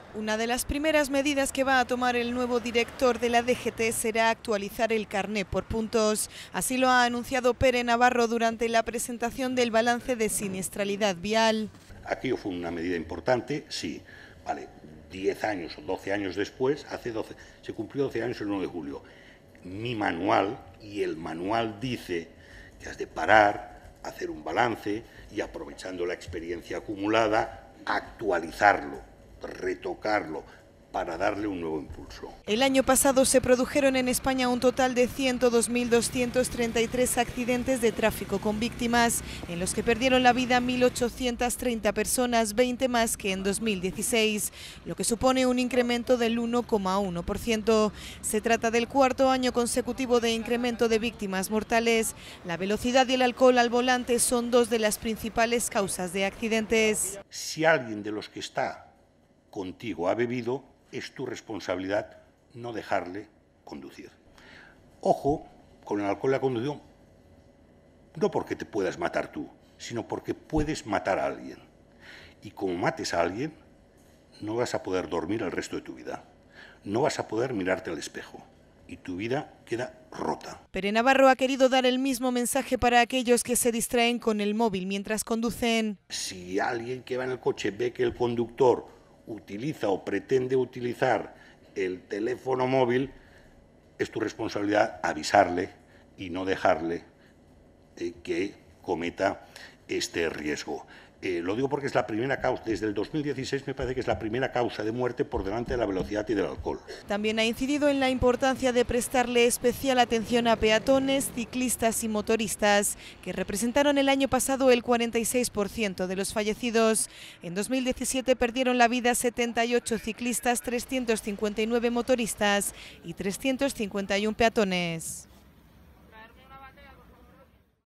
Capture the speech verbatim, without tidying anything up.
Una de las primeras medidas que va a tomar el nuevo director de la D G T será actualizar el carné por puntos. Así lo ha anunciado Pere Navarro durante la presentación del balance de siniestralidad vial. Aquello fue una medida importante, sí, vale, diez años o doce años después, hace doce, se cumplió doce años el nueve de julio. Mi manual, y el manual dice que has de parar, hacer un balance y, aprovechando la experiencia acumulada, actualizarlo, retocarlo, para darle un nuevo impulso. El año pasado se produjeron en España un total de ciento dos mil doscientos treinta y tres accidentes de tráfico con víctimas, en los que perdieron la vida mil ochocientas treinta personas, veinte más que en dos mil dieciséis, lo que supone un incremento del uno coma uno por ciento. Se trata del cuarto año consecutivo de incremento de víctimas mortales. La velocidad y el alcohol al volante son dos de las principales causas de accidentes. Si alguien de los que está contigo ha bebido, es tu responsabilidad no dejarle conducir. Ojo con el alcohol y la conducción, no porque te puedas matar tú, sino porque puedes matar a alguien. Y como mates a alguien, no vas a poder dormir el resto de tu vida. No vas a poder mirarte al espejo. Y tu vida queda rota. Pere Navarro ha querido dar el mismo mensaje para aquellos que se distraen con el móvil mientras conducen. Si alguien que va en el coche ve que el conductor utiliza o pretende utilizar el teléfono móvil, es tu responsabilidad avisarle y no dejarle eh, que cometa este riesgo. Eh, lo digo porque es la primera causa, desde el dos mil dieciséis me parece que es la primera causa de muerte por delante de la velocidad y del alcohol. También ha incidido en la importancia de prestarle especial atención a peatones, ciclistas y motoristas, que representaron el año pasado el cuarenta y seis por ciento de los fallecidos. En dos mil diecisiete perdieron la vida setenta y ocho ciclistas, trescientos cincuenta y nueve motoristas y trescientos cincuenta y uno peatones.